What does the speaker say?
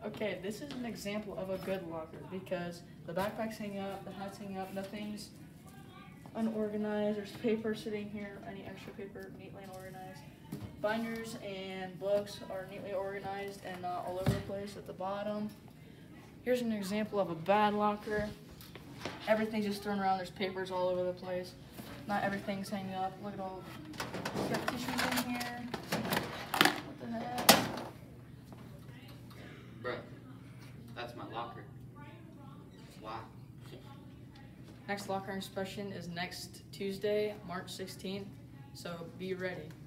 Okay, this is an example of a good locker because the backpack's hanging up, the hat's hanging up, nothing's unorganized. There's paper sitting here, any extra paper neatly and organized. Binders and books are neatly organized and not all over the place at the bottom. Here's an example of a bad locker. Everything's just thrown around. There's papers all over the place. Not everything's hanging up. Look at all. You got tissues in here. What the heck? Bro, that's my locker. Why? Next locker inspection is next Tuesday, March 16th. So be ready.